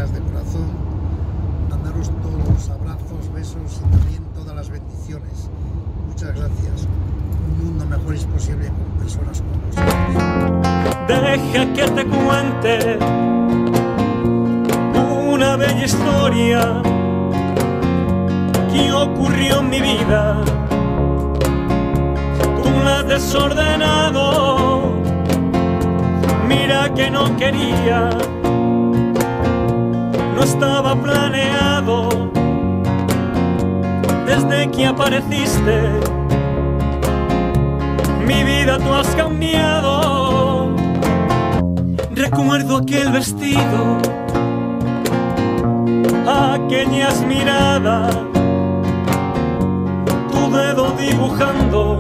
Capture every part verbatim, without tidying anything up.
gracias de corazón, mandaros todos los abrazos, besos y también todas las bendiciones. Muchas gracias. Un mundo mejor es posible con personas como vosotros. Deja que te cuente una bella historia que ocurrió en mi vida. Tú la has desordenado, mira que no quería, no estaba planeado. Desde que apareciste, mi vida tú has cambiado. Recuerdo aquel vestido, aquellas miradas, tu dedo dibujando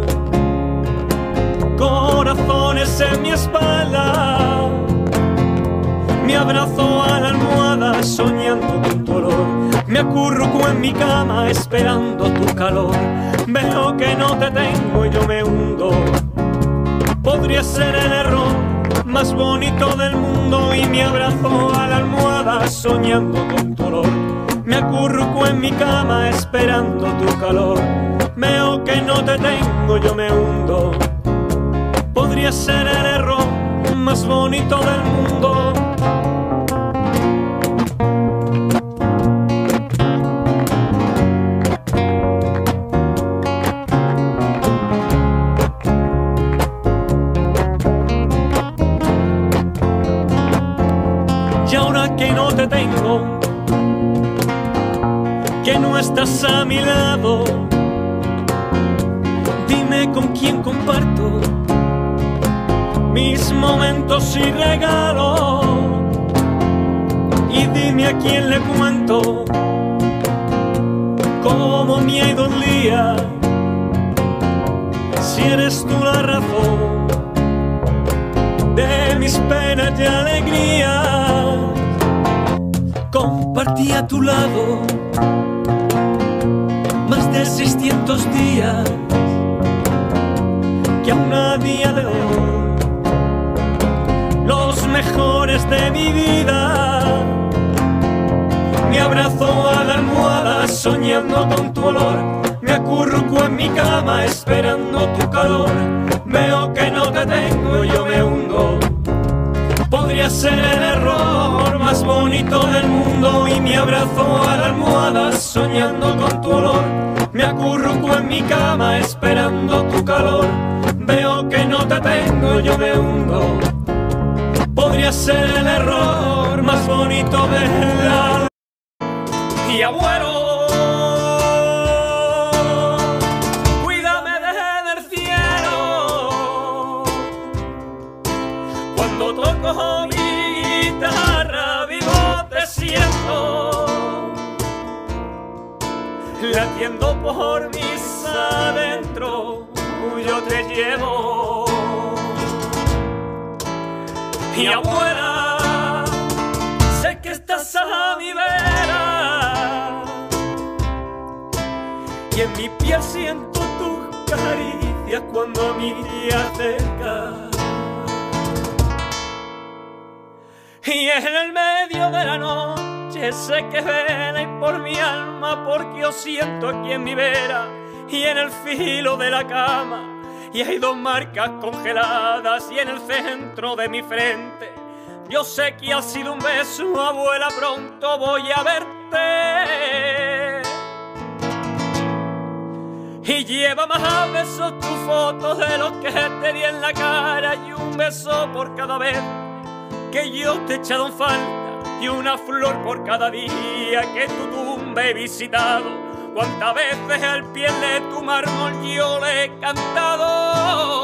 corazones en mi espalda, mi abrazo a la almohada soñando con tu olor, me acurruco en mi cama esperando tu calor. Veo que no te tengo y yo me hundo. Podría ser el error más bonito del mundo y me abrazo a la almohada soñando con tu olor, me acurruco en mi cama esperando tu calor. Veo que no te tengo, yo me hundo. Podría ser el error más bonito del mundo. Y ahora que no te tengo, que no estás a mi lado, dime con quién comparto mis momentos y regalos, y dime a quién le cuento cómo me ha ido el día, si eres tú la razón de mis penas y alegrías. Compartí a tu lado más de seiscientos días, que aún a día de hoy los mejores de mi vida. Me abrazo a la almohada soñando con tu olor, me acurruco en mi cama esperando tu calor. Veo que no te tengo, yo me hundo. Podría ser el error más bonito del mundo y me abrazo a la almohada soñando con tu olor, me acurruco en mi cama esperando tu calor. Veo que no te tengo, yo me hundo. Podría ser el error más bonito de la... Y abuelo, cuídame desde el cielo. Cuando toco mi guitarra vivo te siento, latiendo por mis adentro, yo te llevo. Y abuela, sé que estás a mi vera, y en mi piel siento tus caricias cuando a mí te acercas. Y en el medio de la noche sé que veláis por mi alma, porque os siento aquí en mi vera y en el filo de la cama. Y hay dos marcas congeladas y en el centro de mi frente yo sé que ha sido un beso. Abuela, pronto voy a verte. Y lleva más besos tu foto de los que te di en la cara, y un beso por cada vez que yo te he echado en falta, y una flor por cada día que tu tumba he visitado. Cuántas veces al pie de tu mármol yo le he cantado.